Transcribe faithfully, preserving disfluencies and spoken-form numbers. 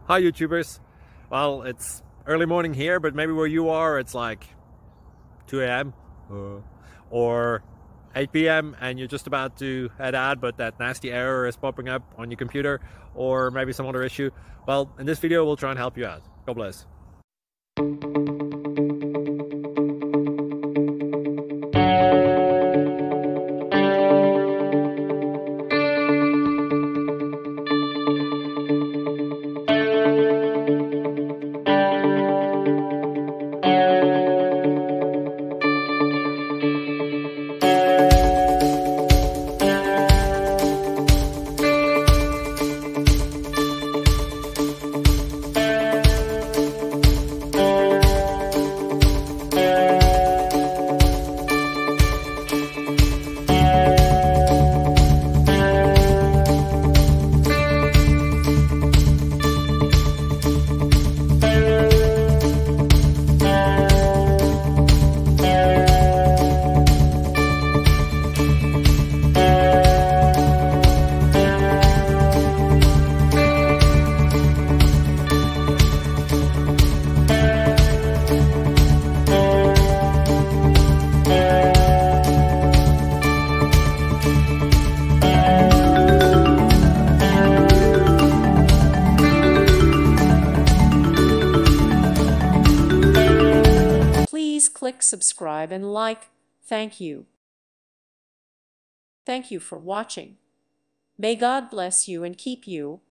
Hi YouTubers. Well, it's early morning here, but maybe where you are it's like two A M uh, or eight P M and you're just about to head out, but that nasty error is popping up on your computer, or maybe some other issue. Well, in this video we'll try and help you out. God bless. Please click subscribe and like. Thank you. Thank you for watching. May God bless you and keep you.